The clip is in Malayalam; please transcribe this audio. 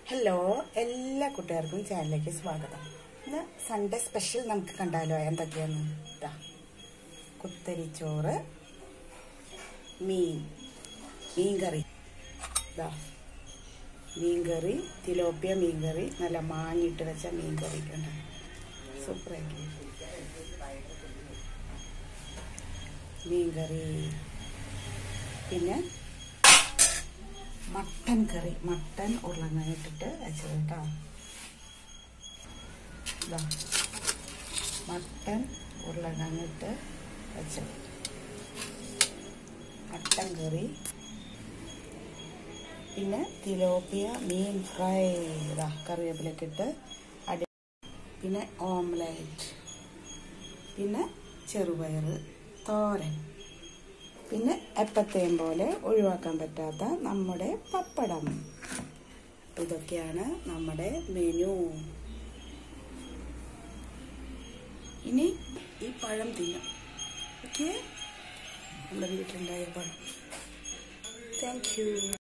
ഹലോ, എല്ലാ കൂട്ടുകാർക്കും ചാനലിലേക്ക് സ്വാഗതം. ഇന്ന് സൺഡേ സ്പെഷ്യൽ നമുക്ക് കണ്ടാലോ എന്തൊക്കെയാണ്? കുത്തരിച്ചോറ്, മീൻകറി, മീൻകറി, തിലോപ്പിയ മീൻകറി, നല്ല മാങ്ങിയിട്ട് വെച്ച മീൻകറി ഉണ്ട്, സൂപ്പറായിട്ട് മീൻകറി. പിന്നെ മട്ടൻ കറി, മട്ടൻ ഉരുളക്കിഴങ്ങിട്ടിട്ട് വെച്ചത് കേട്ടോ. മട്ടൻ ഉരുളക്കിഴങ്ങിട്ട് വെച്ചത് മട്ടൻ കറി. പിന്നെ തിലോപ്പിയ മീൻ ഫ്രൈ, കറിവേപ്പിലൊക്കെ ഇട്ട് അടി. പിന്നെ ഓംലെറ്റ്, പിന്നെ ചെറുപയർ തോരൻ, പിന്നെ എപ്പത്തെയും പോലെ ഒഴിവാക്കാൻ പറ്റാത്ത നമ്മുടെ പപ്പടം. ഇതൊക്കെയാണ് നമ്മുടെ മെനു. ഇനി ഈ പഴം തിന്നും. ഓക്കെ, നമ്മുടെ വീട്ടിലുണ്ടായ പഴം. Thank U.